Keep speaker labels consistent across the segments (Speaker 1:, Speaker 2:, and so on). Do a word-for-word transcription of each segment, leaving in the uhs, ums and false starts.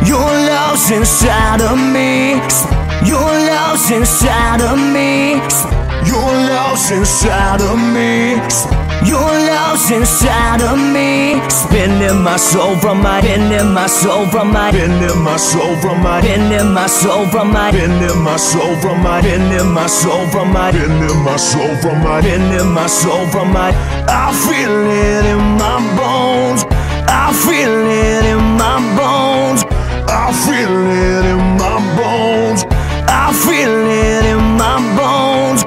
Speaker 1: Your love's inside of me. Your love's inside of me. Your love's inside of me. Your love's inside of me. Spinning my soul from my, bending my soul from my, bending my soul from my, bending my soul from my, bending my soul from my, bending my soul from my, bending my soul from my, bending my soul from my. I feel it in my bones. I feel it in my bones. I feel it in my bones. I feel it in my bones.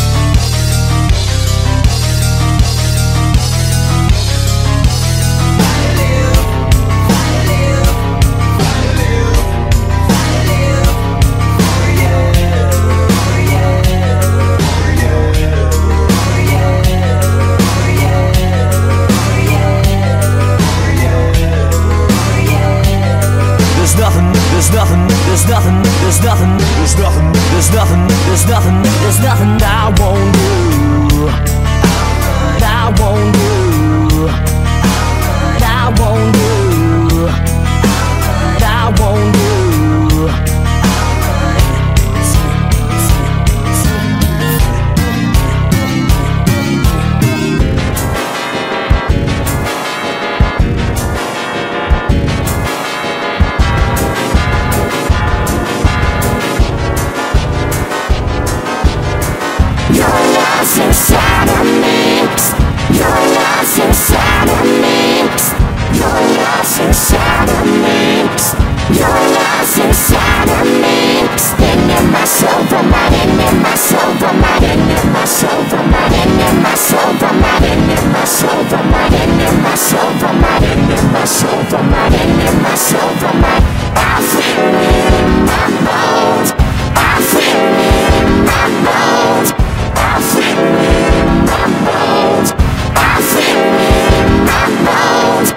Speaker 1: There's nothing, there's nothing, there's nothing, there's nothing, there's nothing, there's nothing, there's nothing, there's nothing I won't do. I won't do. I won't do. I won't do. Inside of me, your love's inside of me, your love's inside of me, your love's inside of me. Spinning my soul from my, in my soul from my, in my soul from my, in my soul from my, in my soul from my, in my soul from my, in my soul from my, in my soul from my. I feel it in my bones. I feel it in my bones. I feel it in my bones. I feel it in my bones.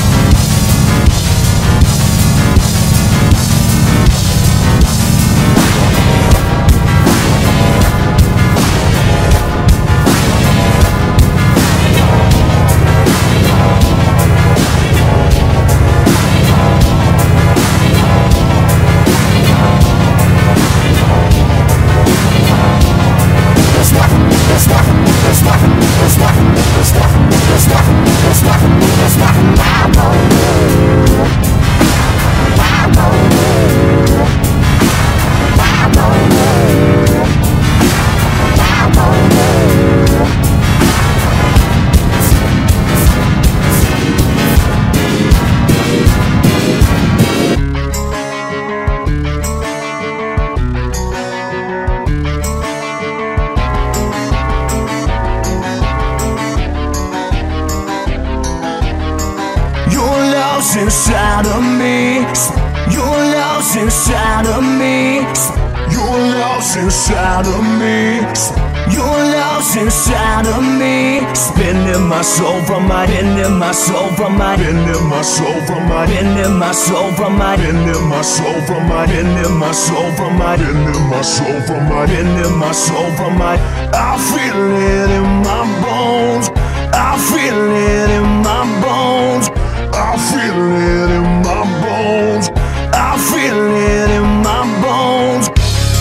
Speaker 1: Inside of me, your love's inside of me, your love's inside of me, your love's inside of me. Spinning my soul from my, bending my soul from my, bending my soul from my, bending my soul from my, bending my soul from my, bending my soul from my, bending my soul from my, bending my soul from my. I feel it in my bones. I feel it in my bones. I feel it in my bones. I feel it in my bones.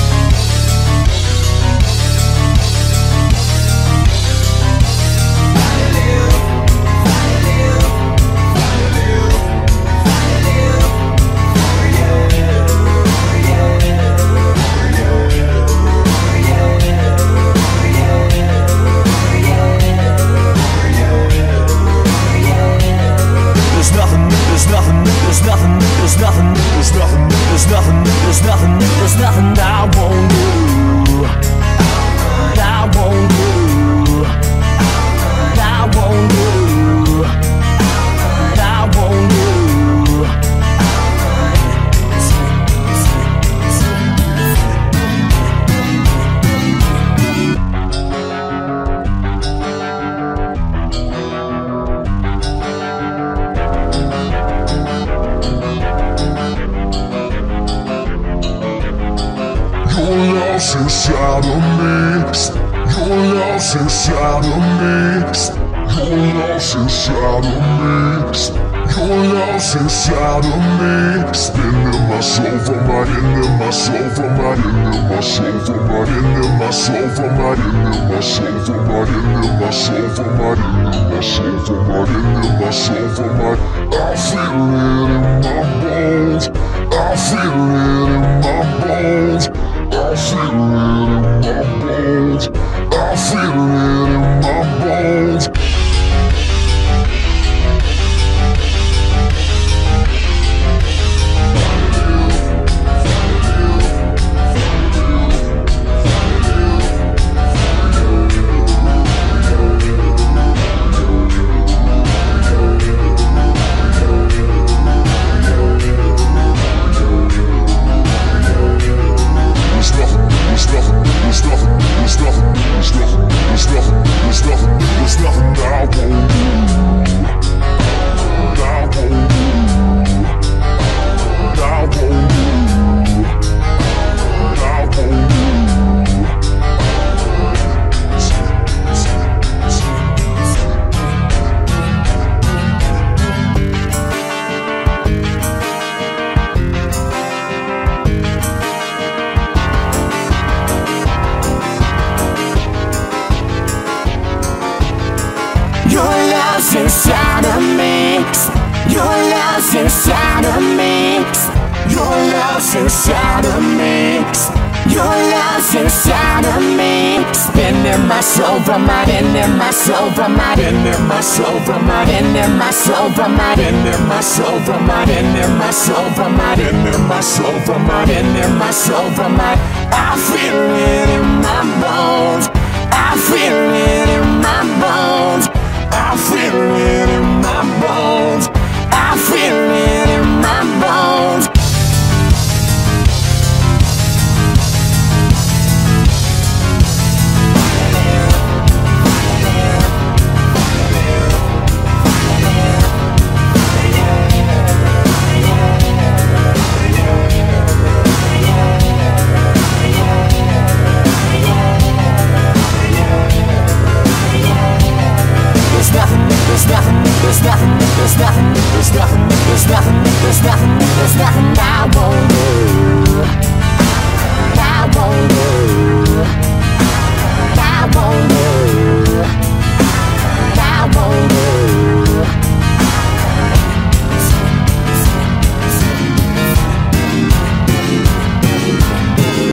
Speaker 1: There's nothing, there's nothing, there's nothing, there's nothing, there's nothing, there's nothing, there's nothing I won't do. I won't do. I won't do. I won't do. Your love's inside of me. Your love's inside of me. Your love's inside of me. Your love's inside of me, spinning my soul from my into my soul from my into my soul from my into my soul from my into my soul from my into my soul from my into my soul from my into my soul from my. I feel it in my bones. I feel it in my bones. I feel it in my bones. I feel it in my bones. Your love's inside of me. Your love's inside of me. Your love's inside of me. Your love's inside of me. Spinning my soul from my into my soul from my into my soul from my into my soul from my into my soul from my into my soul from my into my soul from my into my soul from my. I feel it in my bones. I feel it.